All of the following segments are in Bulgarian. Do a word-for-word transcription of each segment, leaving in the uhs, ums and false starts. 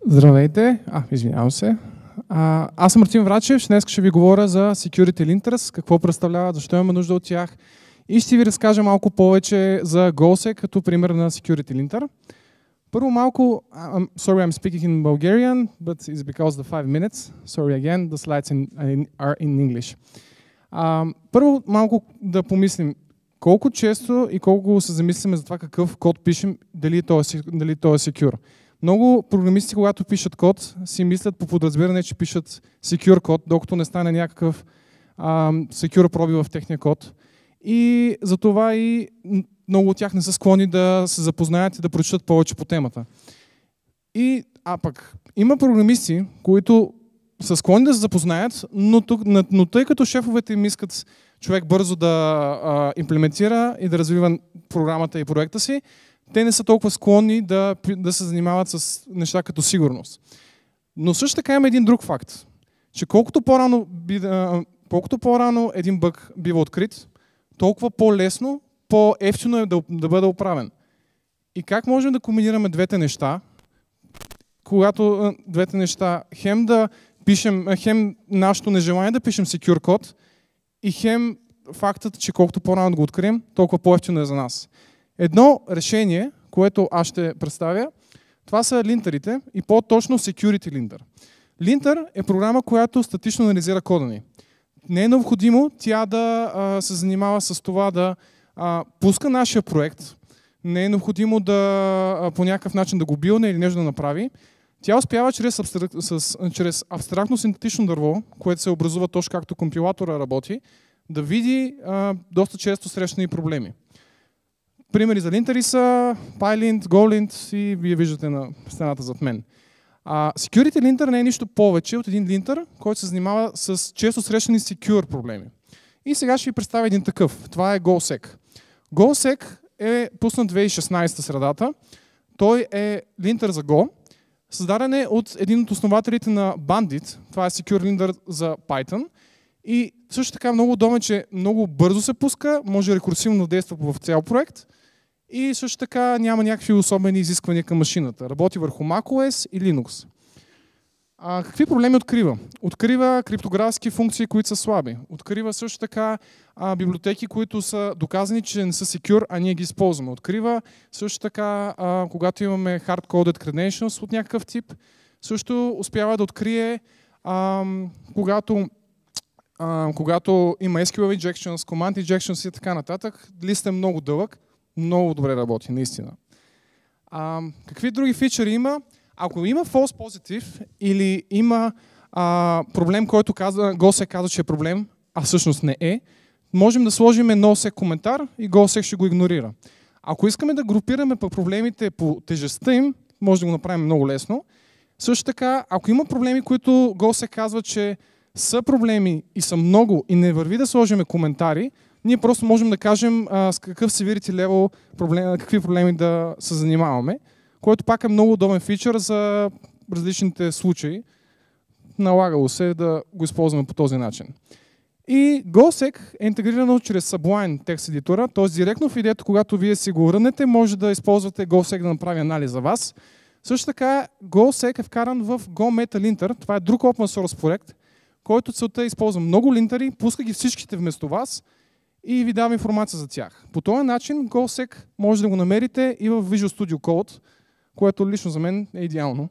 Здравейте, а, извинявам се. А, аз съм Мартин Врачев, днес ще ви говоря за Security Linters, какво представляват, защо имаме нужда от тях и ще ви разкажа малко повече за GoSec като пример на Security Linter. Първо малко, I'm sorry I'm speaking in Bulgarian, but it's because the five minutes. Sorry again, the slides in, are in English. А, първо малко да помислим колко често и колко се замислиме за това какъв код пишем, дали той е, дали той е secure. Много програмисти, когато пишат код, си мислят по подразбиране, че пишат secure код, докато не стане някакъв а, secure пробив в техния код. И затова и много от тях не са склонни да се запознаят и да прочитат повече по темата. И, а пък има програмисти, които са склонни да се запознаят, но, тук, но тъй като шефовете им искат човек бързо да а, имплементира и да развива програмата и проекта си, те не са толкова склонни да, да се занимават с неща като сигурност. Но също така има един друг факт, че колкото по-рано, колкото по-рано един бъг бива открит, толкова по-лесно, по-ефтино е да, да бъде оправен. И как можем да комбинираме двете неща, когато двете неща, хем да пишем, хем нашето нежелание да пишем secure код и хем фактът, че колкото по-рано да го открием, толкова по-ефтино е за нас. Едно решение, което аз ще представя, това са линтерите и по-точно Security Linter. Linter е програма, която статично анализира кода ни. Не е необходимо тя да а, се занимава с това да а, пуска нашия проект. Не е необходимо да а, по някакъв начин да го билне или нещо да направи. Тя успява чрез, абстрак... с, чрез абстрактно синтетично дърво, което се образува точно както компилатора работи, да види а, доста често срещани проблеми. Примери за линтери са PyLint, GoLint и вие виждате на стената зад мен. А, Security Linter не е нищо повече от един линтер, който се занимава с често срещани secure проблеми. И сега ще ви представя един такъв. Това е GoSec. GoSec е пуснат две хиляди и шестнадесета средата. Той е линтер за Go. Създаден е от един от основателите на Bandit. Това е Secure Linter за Python. И също така много удобно, че много бързо се пуска, може рекурсивно да действа в цял проект. И също така няма някакви особени изисквания към машината. Работи върху macOS и Linux. А, какви проблеми открива? Открива криптографски функции, които са слаби. Открива също така а, библиотеки, които са доказани, че не са secure, а ние ги използваме. Открива също така, а, когато имаме hard-coded credentials от някакъв тип. Също успява да открие, а, когато, а, когато има ес кю ел injections, command injections и така нататък. Листът е много дълъг. Много добре работи, наистина. А, какви други фичъри има? Ако има false positive или има а, проблем, който казва, GoSec казва, че е проблем, а всъщност не е, можем да сложим NoSec коментар и GoSec ще го игнорира. Ако искаме да групираме по проблемите по тежестта им, може да го направим много лесно. Също така, ако има проблеми, които GoSec казва, че са проблеми и са много и не върви да сложим коментари, ние просто можем да кажем а, с какъв severity level, проблем, какви проблеми да се занимаваме, което пак е много удобен фичър за различните случаи. Налагало се да го използваме по този начин. И GoSec е интегрирано чрез Sublime текст едитора, т.е. директно в идеята, когато вие си го върнете, може да използвате GoSec да направи анализ за вас. Също така GoSec е вкаран в GoMetaLinter, това е друг open source проект, който целта е използва много линтери, пуска ги всичките вместо вас, и ви дава информация за тях. По този начин GoSec може да го намерите и в Visual Studio Code, което лично за мен е идеално.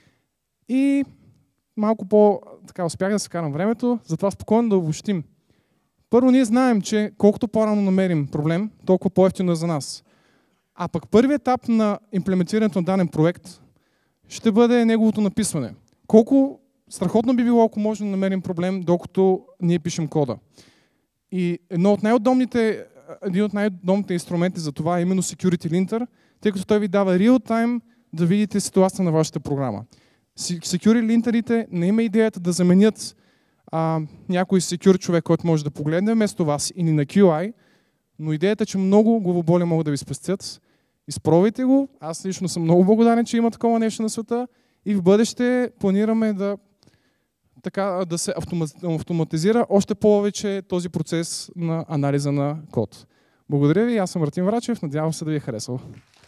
И малко по-така успях да се карам времето, затова спокойно да обобщим. Първо ние знаем, че колкото по-рано намерим проблем, толкова по-ефтино е за нас. А пък първият етап на имплементирането на даден проект ще бъде неговото написване. Колко страхотно би било, ако можем да намерим проблем, докато ние пишем кода. И едно от най-удобните, един от най-удобните инструменти за това е именно Security Linter, тъй като той ви дава real-time да видите ситуацията на вашата програма. Security Linterите не има идеята да заменят а, някой secure човек, който може да погледне вместо вас или на кю ай, но идеята е, че много главоболи могат да ви спестят. Изпробвайте го. Аз лично съм много благодарен, че има такова нещо на света и в бъдеще планираме да така да се автоматизира още повече този процес на анализа на код. Благодаря ви, аз съм Мартин Врачев, надявам се да ви е харесал.